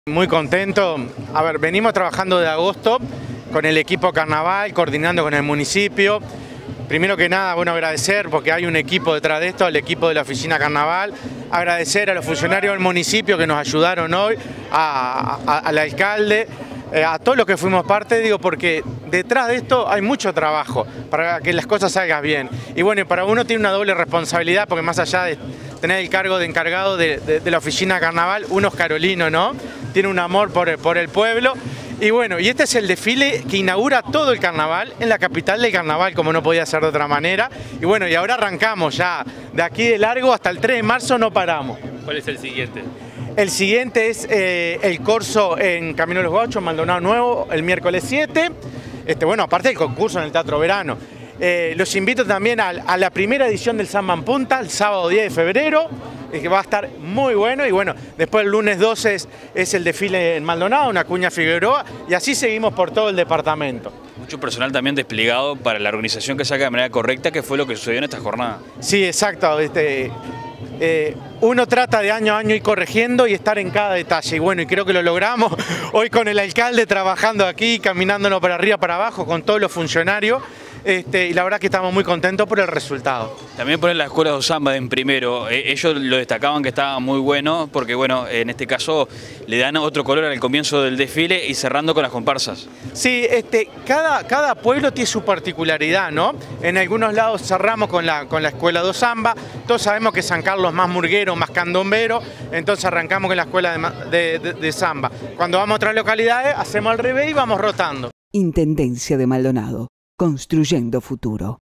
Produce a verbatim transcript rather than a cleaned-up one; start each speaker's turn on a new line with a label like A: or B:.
A: Muy contento. A ver, venimos trabajando de agosto con el equipo Carnaval, coordinando con el municipio. Primero que nada, bueno, agradecer porque hay un equipo detrás de esto, el equipo de la oficina Carnaval. Agradecer a los funcionarios del municipio que nos ayudaron hoy, a, a, al alcalde, eh, a todos los que fuimos parte, digo, porque detrás de esto hay mucho trabajo para que las cosas salgan bien. Y bueno, para uno tiene una doble responsabilidad, porque más allá de tener el cargo de encargado de, de, de la oficina Carnaval, uno es carolino, ¿no? Tiene un amor por, por el pueblo. Y bueno, y este es el desfile que inaugura todo el carnaval en la capital del carnaval, como no podía ser de otra manera. Y bueno, y ahora arrancamos ya, de aquí de largo hasta el tres de marzo no paramos.
B: ¿Cuál es el siguiente?
A: El siguiente es eh, el corso en Camino de los Gauchos, Maldonado Nuevo, el miércoles siete. Este, bueno, aparte del concurso en el Teatro Verano. Eh, los invito también a, a la primera edición del Samba en Punta, el sábado diez de febrero, que va a estar muy bueno. Y bueno, después el lunes doce es, es el desfile en Maldonado, una Cuña Figueroa, y así seguimos por todo el departamento.
B: Mucho personal también desplegado para la organización que saca de manera correcta, que fue lo que sucedió en esta jornada.
A: Sí, exacto. Este, eh, uno trata de año a año ir corrigiendo y estar en cada detalle. Y bueno, y creo que lo logramos hoy con el alcalde trabajando aquí, caminándonos para arriba, para abajo, con todos los funcionarios. Este, y la verdad que estamos muy contentos por el resultado.
B: También ponen la escuela de Samba en primero. Eh, ellos lo destacaban que estaba muy bueno porque, bueno, en este caso le dan otro color al comienzo del desfile y cerrando con las comparsas.
A: Sí, este, cada, cada pueblo tiene su particularidad, ¿no? En algunos lados cerramos con la, con la escuela de Samba. Todos sabemos que San Carlos es más murguero, más candombero, entonces arrancamos con la escuela de, de, de, de Samba. Cuando vamos a otras localidades, hacemos al revés y vamos rotando.
C: Intendencia de Maldonado. Construyendo futuro.